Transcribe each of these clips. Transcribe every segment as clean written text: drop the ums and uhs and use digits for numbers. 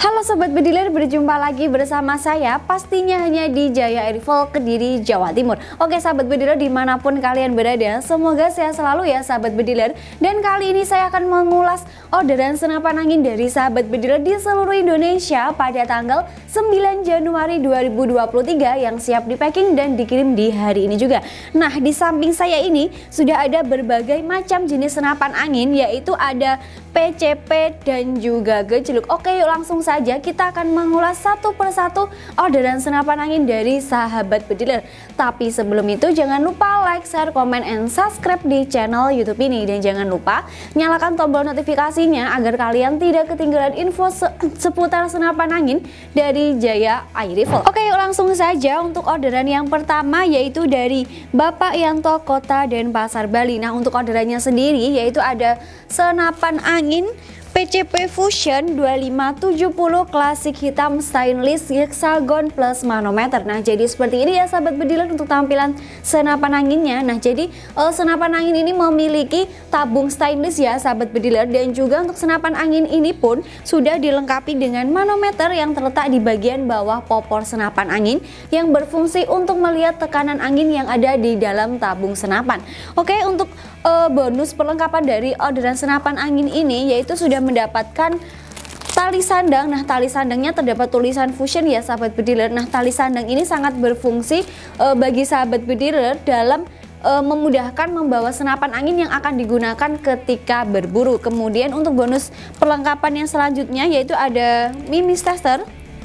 Halo Sobat Bediler, berjumpa lagi bersama saya pastinya hanya di Jaya Airfall Kediri, Jawa Timur. Oke Sahabat Bediler, dimanapun kalian berada, semoga sehat selalu ya Sahabat Bediler. Dan kali ini saya akan mengulas orderan senapan angin dari Sahabat Bediler di seluruh Indonesia pada tanggal 9 Januari 2023 yang siap di packing dan dikirim di hari ini juga. Nah, di samping saya ini sudah ada berbagai macam jenis senapan angin, yaitu ada PCP dan juga gejluk. Oke, yuk langsung saja kita akan mengulas satu persatu orderan senapan angin dari Sahabat Bediler. Tapi sebelum itu jangan lupa like, share, komen, and subscribe di channel YouTube ini. Dan jangan lupa nyalakan tombol notifikasinya agar kalian tidak ketinggalan info seputar senapan angin dari Jaya Airfall. Oke, yuk langsung saja untuk orderan yang pertama, yaitu dari Bapak Yanto, Kota Denpasar, Bali. Nah, untuk orderannya sendiri yaitu ada senapan angin PCP Fusion 2570 klasik hitam stainless hexagon plus manometer. Nah, jadi seperti ini ya Sahabat Bediler untuk tampilan senapan anginnya. Nah, jadi senapan angin ini memiliki tabung stainless ya Sahabat Bediler, dan juga untuk senapan angin ini pun sudah dilengkapi dengan manometer yang terletak di bagian bawah popor senapan angin yang berfungsi untuk melihat tekanan angin yang ada di dalam tabung senapan. Oke, untuk bonus perlengkapan dari orderan senapan angin ini yaitu sudah mendapatkan tali sandang. Nah, tali sandangnya terdapat tulisan Fusion ya Sahabat Bediler. Nah, tali sandang ini sangat berfungsi bagi Sahabat Bediler dalam memudahkan membawa senapan angin yang akan digunakan ketika berburu. Kemudian untuk bonus perlengkapan yang selanjutnya yaitu ada mimis tester,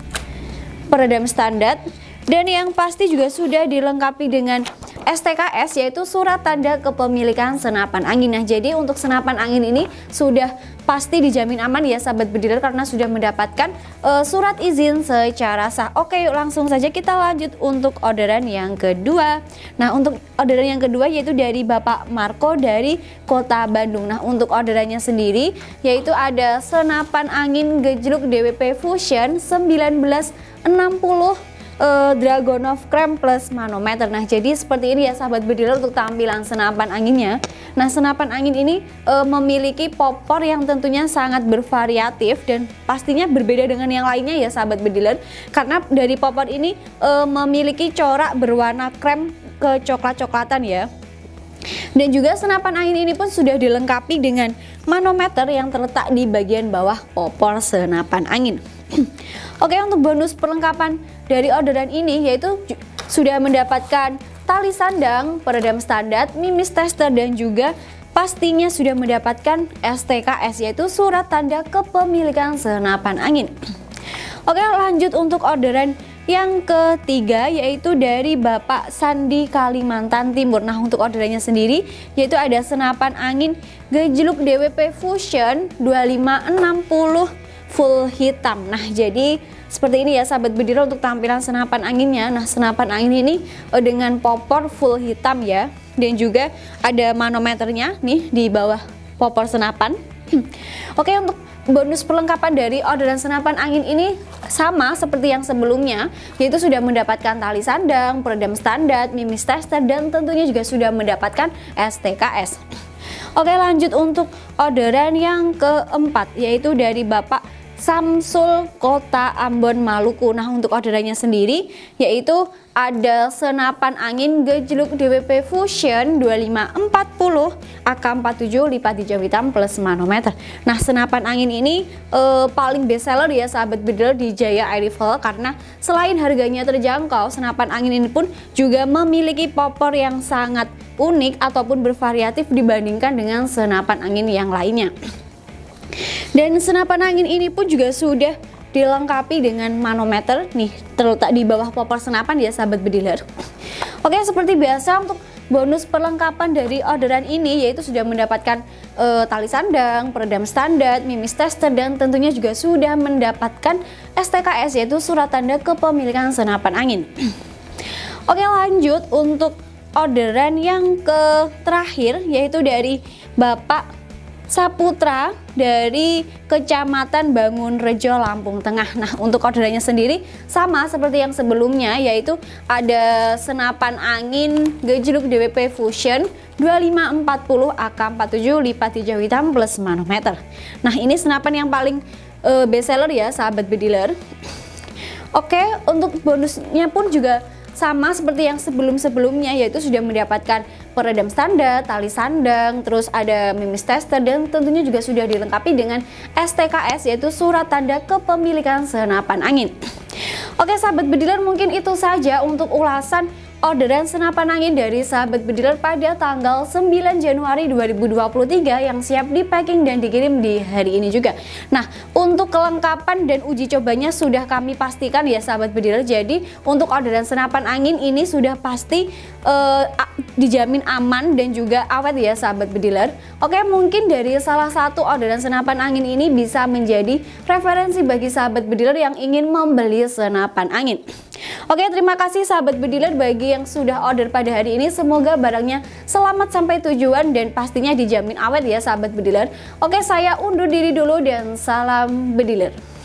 peredam standar, dan yang pasti juga sudah dilengkapi dengan STKS yaitu surat tanda kepemilikan senapan angin. Nah, jadi untuk senapan angin ini sudah pasti dijamin aman ya Sahabat Bediler karena sudah mendapatkan surat izin secara sah. Oke, yuk langsung saja kita lanjut untuk orderan yang kedua. Nah, untuk orderan yang kedua yaitu dari Bapak Marco dari Kota Bandung. Nah, untuk orderannya sendiri yaitu ada senapan angin gejluk DWP Fusion 1960 Dragunov Krem plus manometer. Nah, jadi seperti ini ya Sahabat Bediler untuk tampilan senapan anginnya. Nah, senapan angin ini memiliki popor yang tentunya sangat bervariatif dan pastinya berbeda dengan yang lainnya ya Sahabat Bediler, karena dari popor ini memiliki corak berwarna krem ke coklat-coklatan ya. Dan juga senapan angin ini pun sudah dilengkapi dengan manometer yang terletak di bagian bawah popor senapan angin. Oke, untuk bonus perlengkapan dari orderan ini yaitu sudah mendapatkan tali sandang, peredam standar, mimis tester, dan juga pastinya sudah mendapatkan STKS yaitu surat tanda kepemilikan senapan angin. Oke, lanjut untuk orderan yang ketiga yaitu dari Bapak Sandi, Kalimantan Timur. Nah, untuk orderannya sendiri yaitu ada senapan angin gejluk DWP Fusion 2560 full hitam. Nah, jadi seperti ini ya Sahabat Bediler untuk tampilan senapan anginnya. Nah, senapan angin ini dengan popor full hitam ya, dan juga ada manometernya nih di bawah popor senapan. Oke, untuk bonus perlengkapan dari orderan senapan angin ini sama seperti yang sebelumnya, yaitu sudah mendapatkan tali sandang, peredam standar, mimis tester, dan tentunya juga sudah mendapatkan STKS. Oke, lanjut untuk orderan yang keempat yaitu dari Bapak Samsul, Kota Ambon, Maluku. Nah, untuk orderannya sendiri yaitu ada senapan angin gejluk DWP Fusion 2540 AK47 lipat hijau hitam plus manometer. Nah, senapan angin ini paling best seller ya Sahabat Bediler di Jaya Airfall karena selain harganya terjangkau, senapan angin ini pun juga memiliki popor yang sangat unik ataupun bervariatif dibandingkan dengan senapan angin yang lainnya. Dan senapan angin ini pun juga sudah dilengkapi dengan manometer nih terletak di bawah popor senapan ya Sahabat Bediler. Oke, seperti biasa untuk bonus perlengkapan dari orderan ini yaitu sudah mendapatkan tali sandang, peredam standar, mimis tester, dan tentunya juga sudah mendapatkan STKS yaitu surat tanda kepemilikan senapan angin. Oke, lanjut untuk orderan yang terakhir yaitu dari Bapak Saputra dari Kecamatan Bangunrejo, Lampung Tengah. Nah, untuk orderannya sendiri sama seperti yang sebelumnya yaitu ada senapan angin gejluk DWP Fusion 2540 AK47 lipat hijau hitam plus manometer. Nah, ini senapan yang paling best seller ya sahabat bediler. Oke, untuk bonusnya pun juga sama seperti yang sebelum-sebelumnya, yaitu sudah mendapatkan peredam standar, tali sandang, terus ada mimis tester, dan tentunya juga sudah dilengkapi dengan STKS yaitu surat tanda kepemilikan senapan angin. Oke sahabat bediler, mungkin itu saja untuk ulasan orderan senapan angin dari sahabat bediler pada tanggal 9 Januari 2023 yang siap di packing dan dikirim di hari ini juga. Nah, untuk kelengkapan dan uji cobanya sudah kami pastikan ya sahabat bediler. Jadi untuk orderan senapan angin ini sudah pasti dijamin aman dan juga awet ya sahabat bediler. Oke, mungkin dari salah satu orderan senapan angin ini bisa menjadi referensi bagi sahabat bediler yang ingin membeli senapan angin. Oke, terima kasih sahabat bediler bagi yang sudah order pada hari ini. Semoga barangnya selamat sampai tujuan dan pastinya dijamin awet ya sahabat bediler. Oke, saya undur diri dulu dan salam bediler.